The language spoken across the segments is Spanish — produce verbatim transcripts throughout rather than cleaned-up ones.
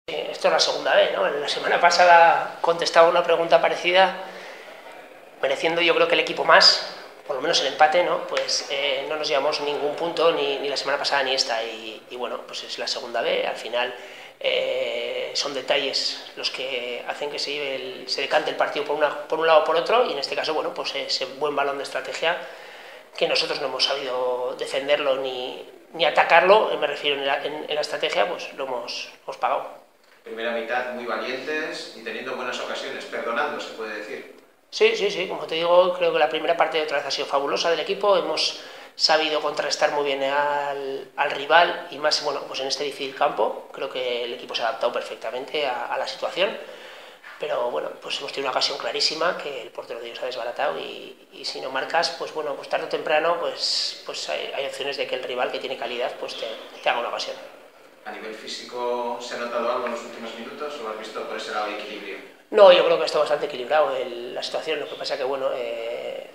Esto es la segunda vez, ¿no? La semana pasada contestaba una pregunta parecida, mereciendo yo creo que el equipo más, por lo menos el empate, ¿no? Pues eh, no nos llevamos ningún punto ni, ni la semana pasada ni esta y, y bueno, pues es la segunda vez, al final eh, son detalles los que hacen que se, lleve el, se decante el partido por, una, por un lado o por otro y en este caso, bueno, pues ese buen balón de estrategia que nosotros no hemos sabido defenderlo ni, ni atacarlo, me refiero en la, en, en la estrategia, pues lo hemos, hemos pagado. Primera mitad muy valientes y teniendo buenas ocasiones, perdonando se puede decir. Sí, sí, sí, como te digo, creo que la primera parte de otra vez ha sido fabulosa del equipo, hemos sabido contrarrestar muy bien al, al rival y más, bueno, pues en este difícil campo, creo que el equipo se ha adaptado perfectamente a, a la situación, pero bueno, pues hemos tenido una ocasión clarísima que el portero de ellos ha desbaratado y, y si no marcas, pues bueno, pues tarde o temprano, pues, pues hay, hay opciones de que el rival que tiene calidad, pues te, te haga una ocasión. ¿A nivel físico se ha notado algo en los últimos minutos o has visto por ese lado de equilibrio? No, yo creo que está bastante equilibrado el, la situación, lo que pasa que, bueno, eh,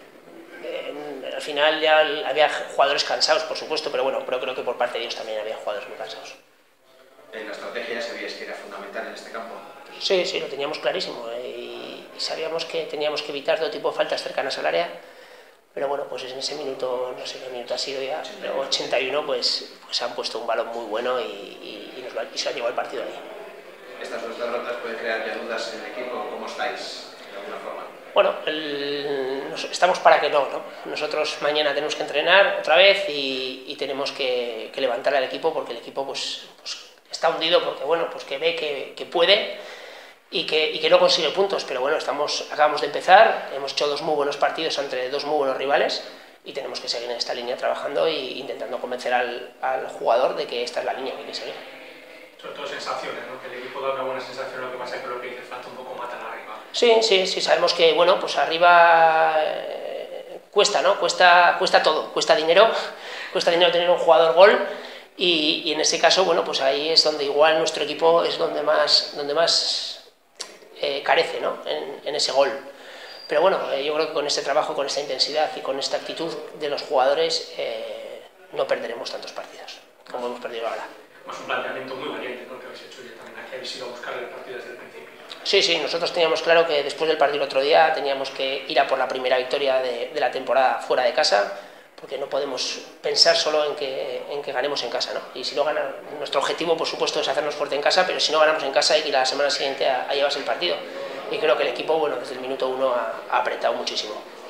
eh, al final ya había jugadores cansados, por supuesto, pero bueno, pero creo que por parte de ellos también había jugadores muy cansados. En la estrategia ya sabíais que era fundamental en este campo. Sí, sí, lo teníamos clarísimo eh, y, y sabíamos que teníamos que evitar todo tipo de faltas cercanas al área, pero bueno, pues en ese minuto, no sé qué minuto ha sido ya, ochenta y uno, pues, pues han puesto un balón muy bueno y, y, y, nos, y se ha llevado el partido ahí. ¿Estas dos derrotas pueden crear ya dudas en el equipo? ¿Cómo estáis, de alguna forma? Bueno, el, nos, estamos para que no, ¿no? Nosotros mañana tenemos que entrenar otra vez y, y tenemos que, que levantar al equipo porque el equipo pues, pues está hundido porque bueno, pues que ve que, que puede y que, y que no consigue puntos, pero bueno, estamos, acabamos de empezar, hemos hecho dos muy buenos partidos entre dos muy buenos rivales y tenemos que seguir en esta línea trabajando e intentando convencer al, al jugador de que esta es la línea que hay que seguir. Sobre todo sensaciones, ¿no? Que el equipo da una buena sensación, lo que pasa es que lo que dice falta un poco matar arriba. Sí, sí, sí, sabemos que, bueno, pues arriba eh, cuesta, ¿no? Cuesta, cuesta todo, cuesta dinero, cuesta dinero tener un jugador gol y, y en ese caso, bueno, pues ahí es donde igual nuestro equipo es donde más, donde más eh, carece, ¿no? En, en ese gol. Pero bueno, eh, yo creo que con este trabajo, con esta intensidad y con esta actitud de los jugadores eh, no perderemos tantos partidos como hemos perdido ahora. Más un planteamiento muy valiente, ¿no? Que habéis hecho ya también aquí, habéis ido a buscar el partido desde el principio. Sí, sí, nosotros teníamos claro que después del partido el otro día teníamos que ir a por la primera victoria de, de la temporada fuera de casa, porque no podemos pensar solo en que, en que ganemos en casa, ¿no? Y si no ganan, nuestro objetivo por supuesto es hacernos fuerte en casa, pero si no ganamos en casa hay que ir a la semana siguiente a, a llevarse el partido. Y creo que el equipo, bueno, desde el minuto uno ha, ha apretado muchísimo.